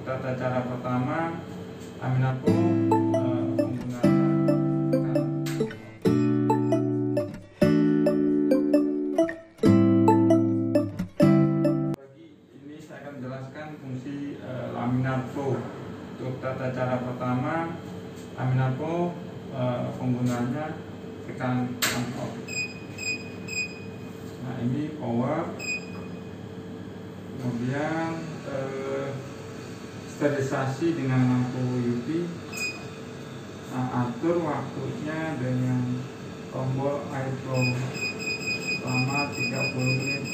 Untuk tata cara pertama, Aminaco menggunakan ini saya akan menjelaskan fungsi laminar flow. Untuk tata cara pertama, Aminaco penggunanya tekan on off. Nah, ini power, kemudian sterilisasi dengan lampu UV. Nah, atur waktunya dengan tombol air flow selama 30 menit.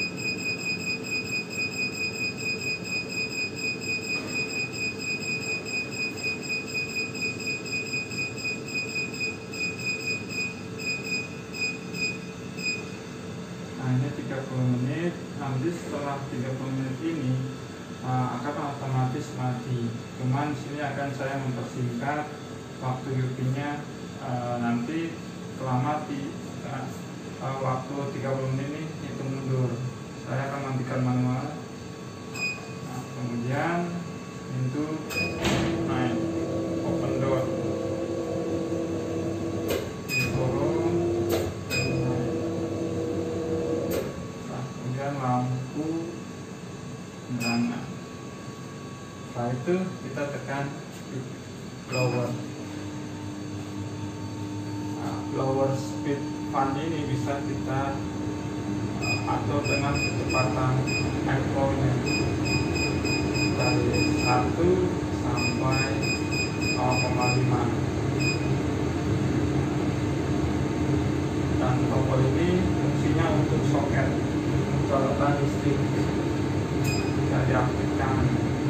Nah, ini 30 menit. Nanti setelah 30 menit ini akan otomatis mati. Cuman di sini akan saya mempersingkat waktu UV-nya. Nanti setelah mati waktu 30 menit ini hitung mundur. Saya akan matikan manual. Nah, kemudian pintu naik, open door, turun, naik. Nah, kemudian lampu menyala. Setelah itu kita tekan blower. Nah, blower speed fan ini bisa kita atur dengan kecepatan air flow-nya dari 1 sampai 0,5. Dan tombol ini fungsinya untuk soket colokan listrik, bisa diaktifkan.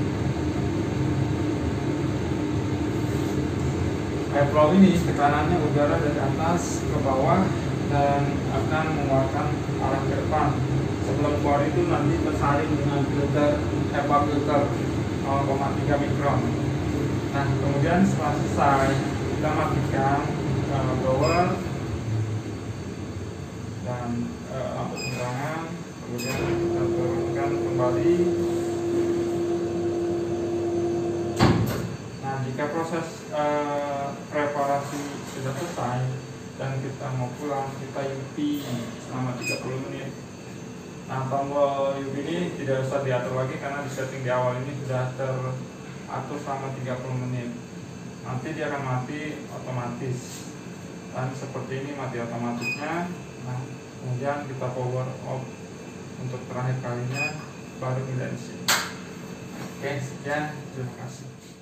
Airflow ini tekanannya udara dari atas ke bawah dan akan mengeluarkan arah ke depan. Sebelum keluar itu nanti tersaring dengan filter HEPA filter 0,3 mikron. Nah, kemudian setelah selesai kita matikan blower dan lampu penerangan. Kemudian kita turunkan kembali. Nah, jika proses preparasi sudah selesai dan kita mau pulang, kita UV selama 30 menit. Nah, tombol UV ini tidak usah diatur lagi karena di setting di awal ini sudah teratur selama 30 menit. Nanti dia akan mati otomatis. Dan seperti ini mati otomatisnya. Nah, kemudian kita power off untuk terakhir kalinya, baru kita di sini. Oke, sekian, terima kasih.